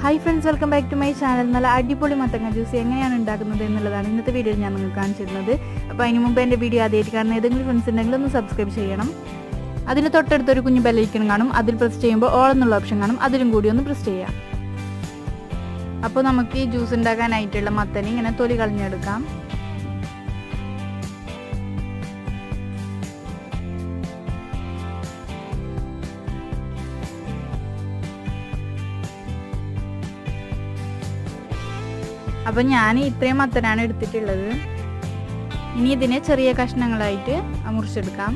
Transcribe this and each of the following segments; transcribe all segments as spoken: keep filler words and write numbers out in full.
Hi friends, welcome back to my channel. നല്ല അടിപൊളി മത്തങ്ങ ജ്യൂസ് എങ്ങനെയാണ് ഉണ്ടാക്കുന്നത് എന്നുള്ളതാണ് ഇന്നത്തെ വീഡിയോയിൽ ഞാൻ നിങ്ങൾക്ക് കാണിച്ചിരുന്നത്. അപ്പോൾ അതിന് മുമ്പ് എൻ്റെ വീഡിയോ ആദ്യമായിട്ട് കാണുന്ന ഏതെങ്കിലും ഫ്രണ്ട്സ് ഉണ്ടെങ്കിൽ ഒന്ന് സബ്സ്ക്രൈബ് ചെയ്യണം. അതിന് തൊട്ടടുത്തൊരു കുഞ്ഞു ബെല്ലൈക്കൺ കാണും, അതിൽ പ്രസ് ചെയ്യുമ്പോൾ ഓൾ എന്നുള്ള ഓപ്ഷൻ കാണും, അതിലും കൂടി ഒന്ന് പ്രസ് ചെയ്യാം. അപ്പോൾ നമുക്ക് ഈ ജ്യൂസ് ഉണ്ടാക്കാനായിട്ടുള്ള മത്തന് ഇങ്ങനെ തൊലി കളഞ്ഞെടുക്കാം. അപ്പം ഞാൻ ഇത്രയും മത്തനാണ് എടുത്തിട്ടുള്ളത്. ഇനി ഇതിനെ ചെറിയ കഷ്ണങ്ങളായിട്ട് മുറിച്ചെടുക്കാം.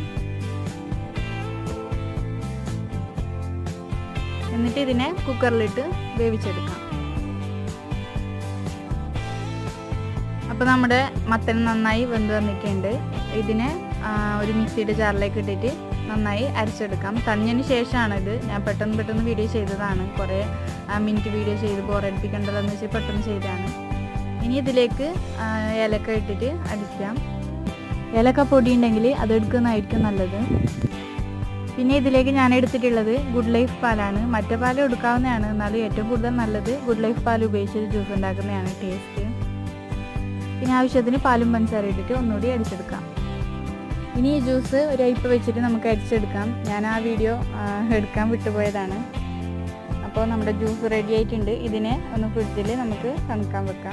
എന്നിട്ട് ഇതിനെ കുക്കറിലിട്ട് വേവിച്ചെടുക്കാം. അപ്പോൾ നമ്മുടെ മത്തൻ നന്നായി വെന്ത് വന്നിട്ടുണ്ട്. ഇതിനെ ഒരു മിക്സിയുടെ ജാറിലേക്ക് ഇട്ടിട്ട് നന്നായി അരച്ചെടുക്കാം. തണിഞ്ഞതിന് ശേഷമാണ് ഇത്. ഞാൻ പെട്ടെന്ന് പെട്ടെന്ന് വീഡിയോ ചെയ്തതാണ്. കുറേ മിനിറ്റ് വീഡിയോ ചെയ്ത് ബോറടിപ്പിക്കേണ്ടതെന്ന് വെച്ചാൽ പെട്ടെന്ന് ചെയ്തതാണ്. ഇനി ഇതിലേക്ക് ഏലക്ക ഇട്ടിട്ട് അടിക്കാം. ഏലക്ക പൊടി ഉണ്ടെങ്കിൽ അതെടുക്കുന്നതായിരിക്കും നല്ലത്. പിന്നെ ഇതിലേക്ക് ഞാൻ എടുത്തിട്ടുള്ളത് ഗുഡ് ലൈഫ് പാലാണ്. മറ്റേ പാൽ എടുക്കാവുന്നതാണ്, എന്നാലും ഏറ്റവും കൂടുതൽ നല്ലത് ഗുഡ് ലൈഫ് പാൽ ഉപയോഗിച്ച് ജ്യൂസ് ഉണ്ടാക്കുന്നതാണ് ടേസ്റ്റ്. പിന്നെ ആവശ്യത്തിന് പാലും പഞ്ചസാര ഇട്ടിട്ട് ഒന്നുകൂടി അടിച്ചെടുക്കാം. ഇനി ഈ ജ്യൂസ് ഒരു അരിപ്പ് വെച്ചിട്ട് നമുക്ക് അരിച്ചെടുക്കാം. ഞാൻ ആ വീഡിയോ എടുക്കാൻ വിട്ടുപോയതാണ്. അപ്പോൾ നമ്മുടെ ജ്യൂസ് റെഡി ആയിട്ടുണ്ട്. ഇതിനെ ഒന്ന് ഫ്രിഡ്ജിൽ നമുക്ക് തണുക്കാൻ വെക്കാം.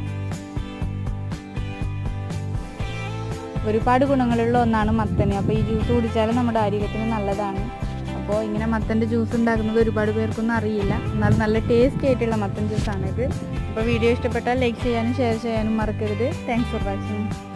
ഒരുപാട് ഗുണങ്ങളുള്ള ഒന്നാണ് മത്തന്. അപ്പോൾ ഈ ജ്യൂസ് കുടിച്ചാൽ നമ്മുടെ ആരോഗ്യത്തിന് നല്ലതാണ്. അപ്പോൾ ഇങ്ങനെ മത്തൻ്റെ ജ്യൂസ് ഉണ്ടാക്കുന്നത് ഒരുപാട് പേർക്കൊന്നും അറിയില്ല. എന്നാൽ നല്ല ടേസ്റ്റി ആയിട്ടുള്ള മത്തൻ ജ്യൂസാണിത്. അപ്പോൾ വീഡിയോ ഇഷ്ടപ്പെട്ടാൽ ലൈക്ക് ചെയ്യാനും ഷെയർ ചെയ്യാനും മറക്കരുത്. Thanks for watching.